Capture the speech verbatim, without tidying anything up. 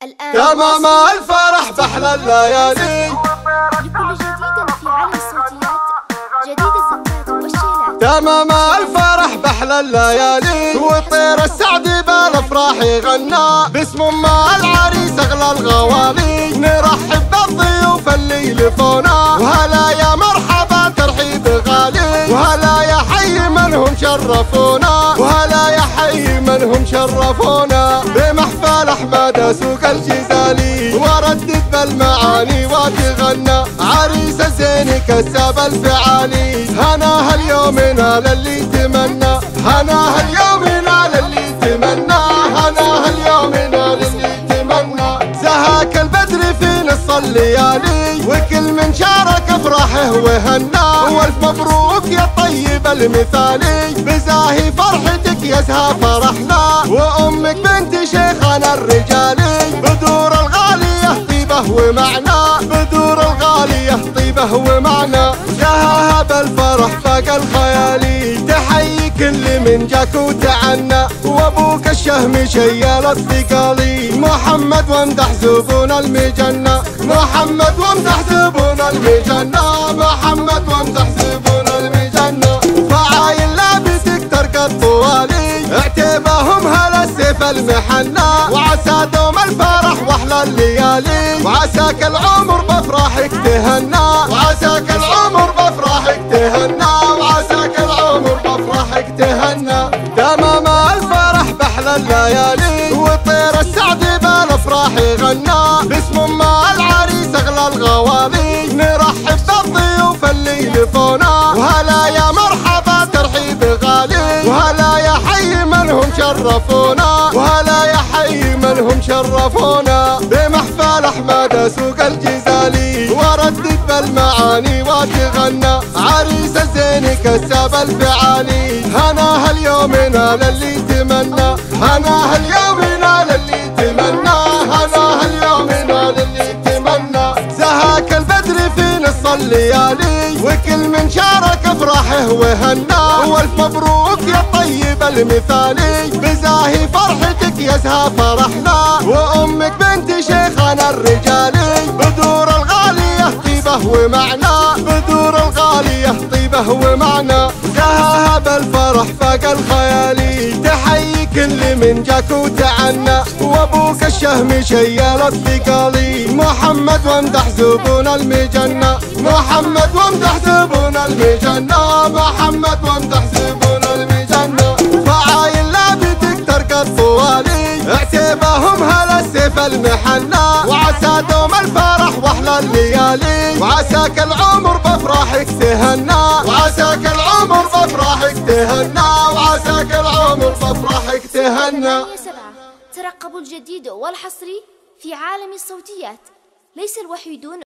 الآن تمام الفرح بأحلى الليالي. لكل جديد في عالم الصوتيات، جديد الزفات والشيلات. تمام الفرح بأحلى الليالي، وطير السعد بالافراح يغنى، باسم ام العريس اغلى الغوالي. نرحب بالضيوف اللي يلفونا، وهلا يا مرحبا ترحيب غالي، وهلا يا حي منهم شرفونا، وهلا يا حي منهم شرفونا. بمحفل احمد سوق الجزالي، وردد بالمعاني وتغنى، عريس الزين كساب الفعالي. هناها اليوم نال اللي يتمنى، هناها اليوم نال اللي يتمنى، هناها اليوم نال اللي يتمنى. زهاك البدر في نص الليالي، وكل من شارك افراحه وهنا. والف مبروك يا طيب المثالي، بزاهي فرحتك يزهى فرحنا، وامك بنت شيخنا الرجالي. بدور الغالية طيبه ومعنى، بدور الغالية طيبه ومعنى. زهاها بالفرح فاق الخيالي، تحيي كل من جاك وتعنى، وابوك الشهم شيل الثقالي. محمد وامدح زبون المجنة، محمد وامدح زبون المجنة، محمد وامدح زبون المجنة. فعايل لابسك ترقى الطوالي، اعتباهم هلا السيف المحنة، وعسى دوم الفرح واحلى الليالي، وعساك العمر بافراحك تهنى، وعساك العمر بافراحك تهنى، وعساك العمر بافراحك تهنى. تمام الفرح بأحلى الليالي، وطير السعد بالافراح يغنى، باسم ام العريس اغلى الغوالي. نرحب بالضيوف اللي يلفونا، وهلا يا مرحبا ترحيب غالي، وهلا يا حي منهم شرفونا، وهلا يا حي منهم شرفونا. بمحفل احمد سوق الجزالي، وردد بالمعاني وتغنى، عريس الزين كساب الفعالي. هناها اليوم نال اللي يتمنى، هناها اليوم نال اللي يتمنى، هناها اليوم نال اللي يتمنى. زهاك البدر في نص الليالي، وكل من شارك افراحه وهنا. والف مبروك يا طيب المثالي، بزاهي فرحتك يزهى فرحنا، وامك بنت شيخنا الرجالي. بدور الغالية طيبه ومعنى، بدور الغالية طيبه ومعنى. زهاها بالفرح فاق الخيالي، تحيي كل من جاك وتعنى، وابوك الشهم شيل الثقالي. محمد وامدح زبون المجنة، محمد وامدح زبون المجنة، محمد وامدح زبون المجنة. فعايل لابتك ترقى الطوالي، اعتباهم هلا السيف المحنة، وعسى دوم الفرح واحلى الليالي، وعساك العمر بافراحك تهنى، وعساك العمر بافراحك تهنى، وعساك العمر بافراحك تهنى. سبعة ترقبوا الجديد والحصري في عالم الصوتيات، ليس الوحيدون.